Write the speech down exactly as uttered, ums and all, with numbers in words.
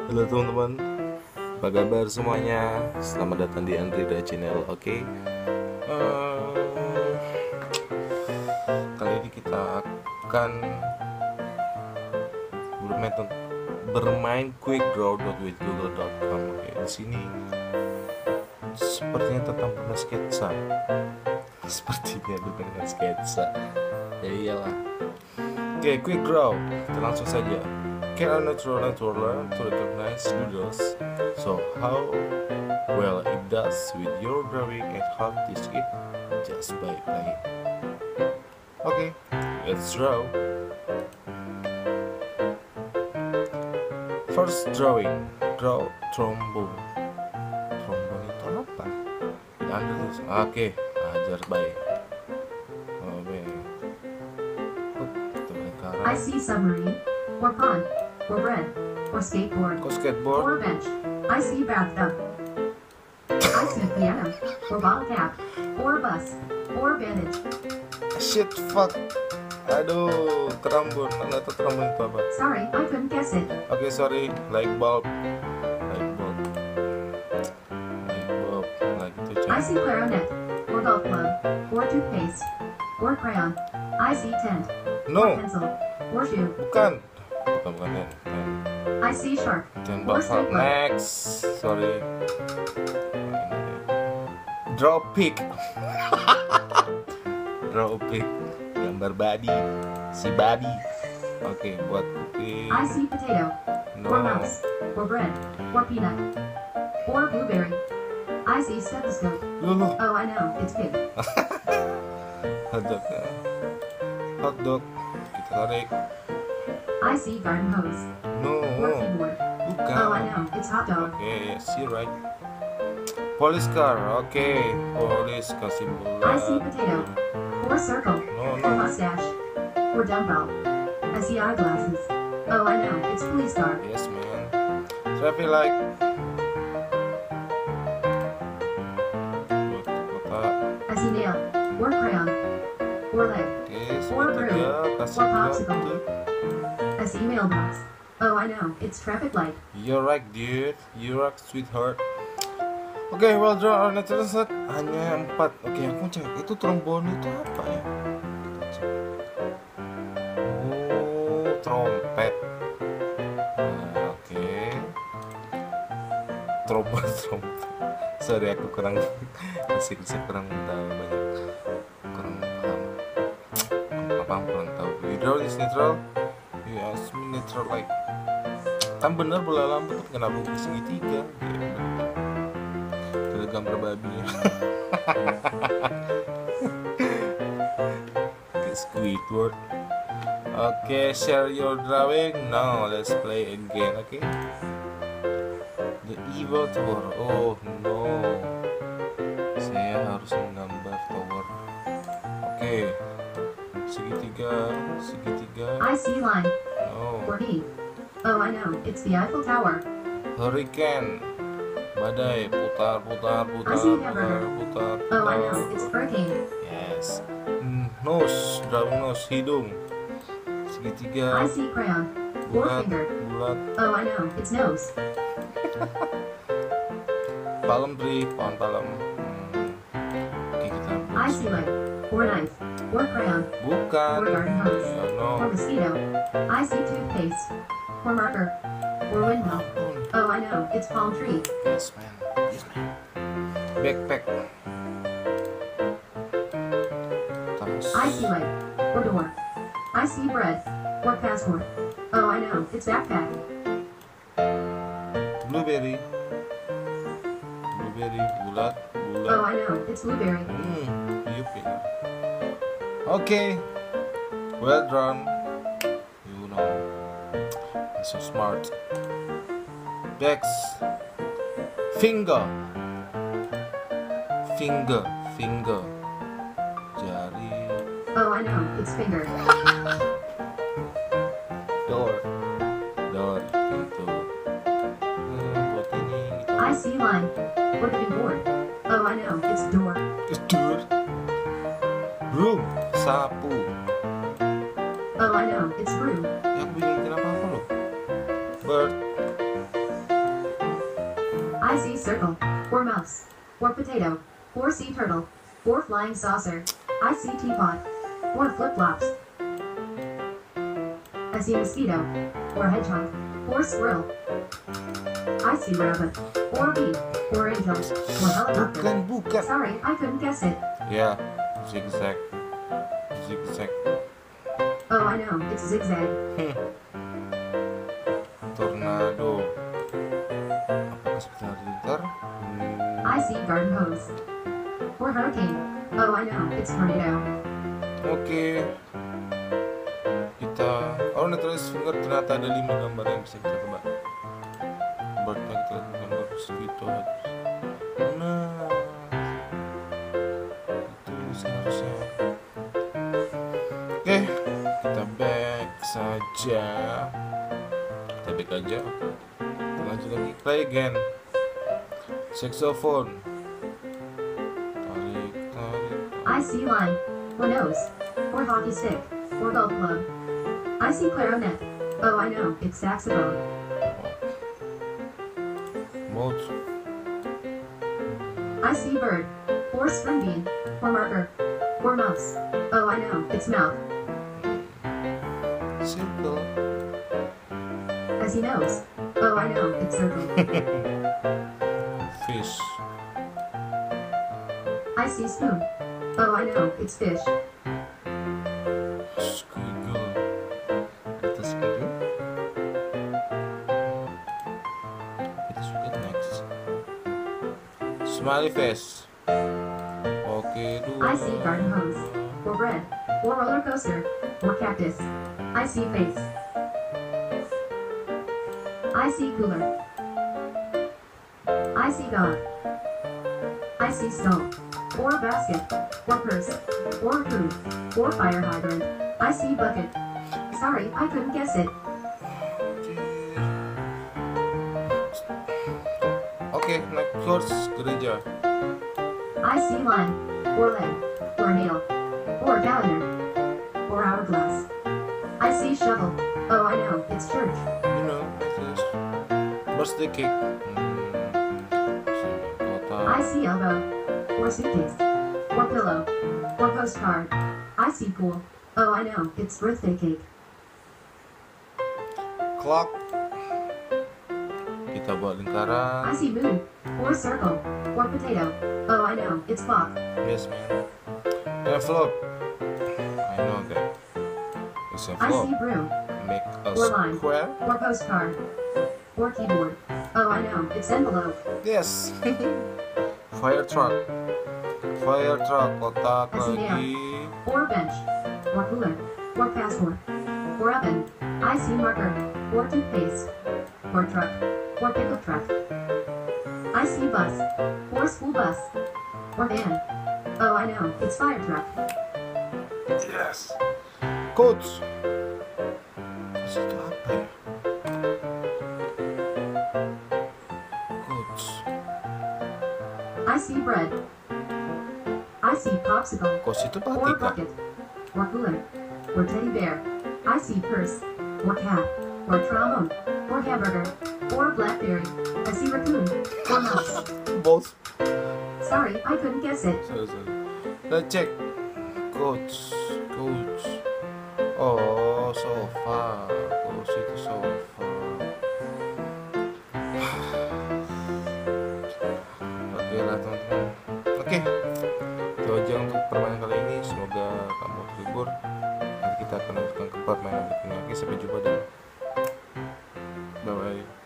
Halo teman-teman, apa kabar semuanya? Selamat datang di Andrida Channel. Oke, okay? uh, kali ini kita akan bermain bermain quick draw with google dot com. Oke, okay, di sini sepertinya tentang permainan sketsa. Sepertinya dengan sketsa. Ya iyalah. Oke, okay, quick draw. Kita langsung saja. Can a natural natural learn to recognize doodles? So how well it does with your drawing and how teach it just by playing. Okay, let's draw. First drawing, draw trombone. Trombone itu apa? Under this. Oke, okay, ajar baik. Oke. I see submarine, or pond, or bread, or skateboard, Kok skateboard? or bench. I see bathtub. I see piano, or bottle cap, or bus, or bandage. Shit, fuck. Aduh, kerambun. Nggak tahu kerambun itu apa. Sorry, I couldn't guess it. Oke, okay, sorry. Light bulb. Light bulb. Light bulb. Nah gitu, coy. I see clarinet, or golf club, or toothpaste, or crayon. I see tent, No, or pencil, or shoe. bukan. Bukan, bukan ya. I see shark, Dan or bakal stapler. next. Sorry. Draw pic. Draw pic. Gambar babi. Si babi. Oke, okay, buat kuping. I see potato, No. or mouse, or bread, or peanut, or blueberry. I see stethoscope. Loh, Oh, I know, it's pig. hotdog. Hotdog. Kita tarik. I see garden hose, No. or keyboard. Bukan. Oh, I know, it's hot dog. Oke, okay, see right. Police car, oke. Okay. Police kasih bulat. I see potato, or circle, No, or no. mustache, or dumbbell. I see eyeglasses. Oh, I know, it's police car. Yes, man. Traffic light. Kotak. I see nail, or crayon, or leg, Oke, or broom, segitiga. Kasih or bulat. popsicle. I see mailbox. Oh, I know, it's traffic light. You're right, dude. You're right, sweetheart. Oke, okay, well drawn. Natural set hanya empat. Oke, okay, aku cek. Itu trombone itu apa ya? Kita cek. Oh, trompet. Nah, oke. Okay. Trombone, trompet. Sorry, aku kurang masih bisa kurang tahu banyak. Kurang paham. Kurang paham, kurang tahu. You draw this natural. Yes, natural like. Kan bener bola lampu tuh kenapa segitiga? Ya, ada gambar babinya. Squidward. Oke, okay, share your drawing. Now let's play again. Oke. Okay? The evil tower. Oh no. Saya harus menggambar tower. Oke. Okay. Segitiga, segitiga. I see line, Oh. or D. Oh, I know, it's the Eiffel Tower. Hurricane. Badai, putar, putar, putar, I see putar, hamburger. putar, Oh, I putar. know, it's hurricane. Yes. Mm, nose, drawing nose, hidung. Segitiga. I see crayon, or Bulat, finger. bulat. Oh, I know, it's nose. Palm tree, pohon palem. Hmm. Oke, kita buat. I see leg, or knife, or crayon, Bukan. or garden hose, No, or no. mosquito. I see toothpaste, or marker, or windmill. Oh, I know, it's palm tree. Yes, man. Yes, man. Backpack. Tas. I see leg, or door. I see bread, or passport. Oh, I know, it's backpack. Blueberry. Blueberry, bulat, bulat. Oh, I know, it's blueberry. Hmm, yuk ya. Okay, well done. You know, you're so smart. Next, finger, finger, finger, jari, Oh, I know, it's finger. door, door, pintu. Hmm, buat ini, gitu. I see line, or the board. Oh, I know, it's door. Door, broom, sapu. Oh, I know, it's broom. Ya, aku bingung bikin apa-apa loh. Bird, circle, or mouse, or potato, or sea turtle, or flying saucer. I see teapot, or flip-flops. I see mosquito, or hedgehog, or squirrel. I see rabbit, or bee, or angel, or helicopter. Bukan, bukan. Sorry, I couldn't guess it. Ya, zigzag. Zigzag. Oh, I know, it's zigzag. Hmm. Tornado. Apakah seperti halilintar? Hmm. I see garden hose, or hurricane. Oh, I know, it's tornado. Oke. Kita, oh naturalist finger ternyata ada lima gambar yang bisa kita tebak. Berarti kita lihat gambar segitu aja. Nah, itu seharusnya. Oke, kita back saja. Kita back aja. Kita lanjut lagi. Play again. Saxophone. Tarik, tarik. I see line, or nose, or hockey stick, or golf club. I see clarinet. Oh, I know, it's saxophone. Mode. I see bird, or string bean, or marker, or mouse. Oh, I know, it's mouth. Simple. I see nose. Oh, I know, it's circle. Fish. I see spoon. Oh, I know, it's fish. Squiggle. Kita squiggle. Kita suka next. Smiley face. Oke, dua. I see garden hose, or bread, or roller coaster, or cactus. I see face. I see cooler. I see dog. I see stone, or basket, or purse, or food, or fire hydrant. I see bucket. Sorry, I couldn't guess it. Oke, next course gereja. I see line, or leg, or nail, or calendar, or hourglass. I see shovel. Oh, I know, it's church. You know, this birthday cake. Hmm. I see elbow, or suitcase, or pillow, or postcard. I see pool. Oh, I know, it's birthday cake. Clock. Kita buat lingkaran. I see moon, or circle, or potato. Oh, I know, it's clock. Yes, man. Envelope. I know that. It's I envelope. see broom, Make a or line, square. or postcard, or keyboard. Oh, I know, it's envelope. Yes. Fire truck. Fire truck. Kotak I see nail, lagi. or bench, or cooler, or passport, or oven. I see marker, or toothpaste, or truck, or pickup truck. I see bus, or school bus, or van. Oh, I know, it's fire truck. Yes. Coach. Terus itu apa ya? Coach. I see bread. I see popsicle, Coach itu or batik kan? bucket, or cooler, or teddy bear. I see purse, or cat, or trombone, or hamburger, or blackberry. I see raccoon, or mouse. Both. Sorry, I couldn't guess it. Sorry, sorry. Let's check. Coach. Coach. Oh, sofa. Coach itu sofa. Oke lah teman-teman. Oke. Itu aja untuk permainan kali ini. Semoga kamu terhibur. Nanti kita akan lanjutkan ke permainan berikutnya lagi. Sampai jumpa dan bye bye.